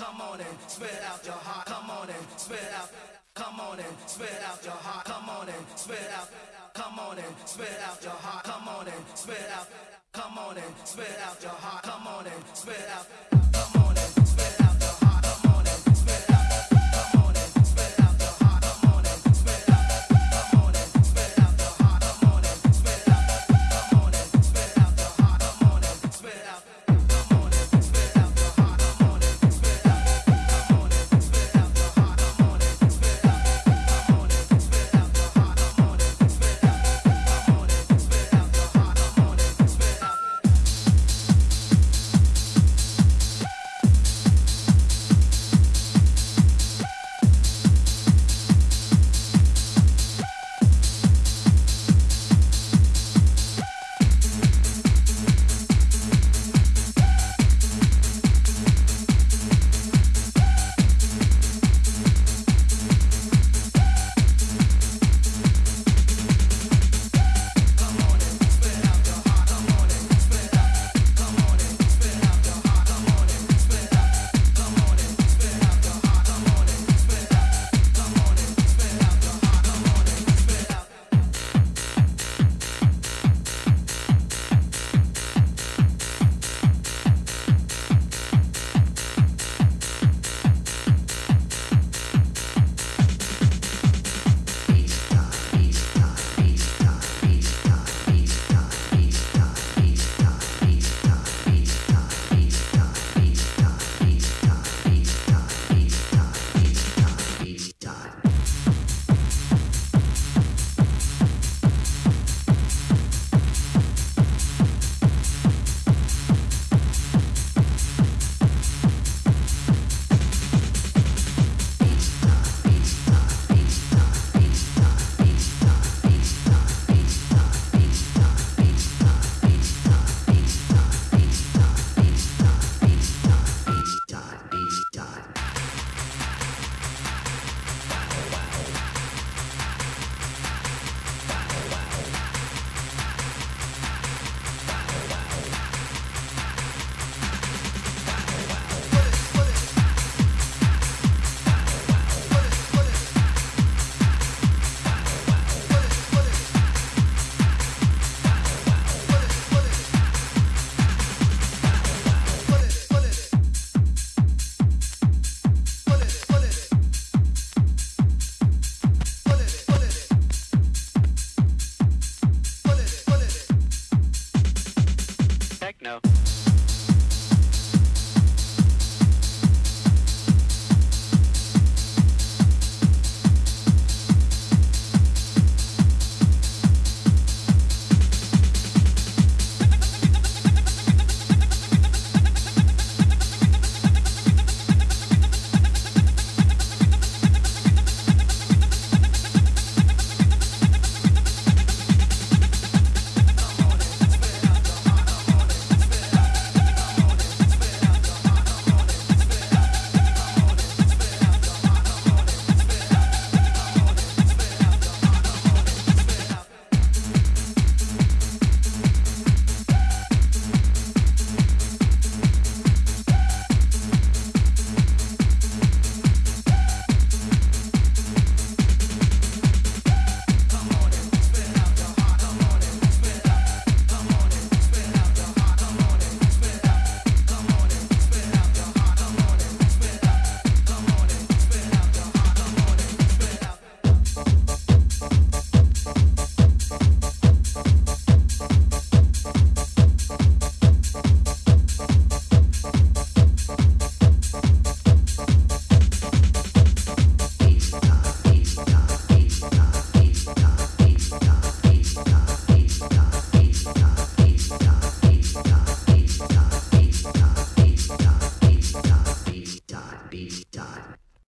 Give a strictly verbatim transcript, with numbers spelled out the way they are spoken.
Come on and spit out your heart. Come on and spit out. Come on and spit out your heart. Come on and spit out. Come on and spit out your heart. Come on and spit out. Come on and spit out your heart. Come on and spit out.